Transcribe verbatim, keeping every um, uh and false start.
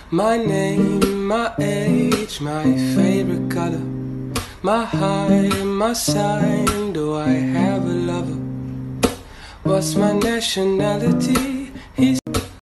My name, my age, my favorite color, my height, my sign, do I have a lover? What's my nationality?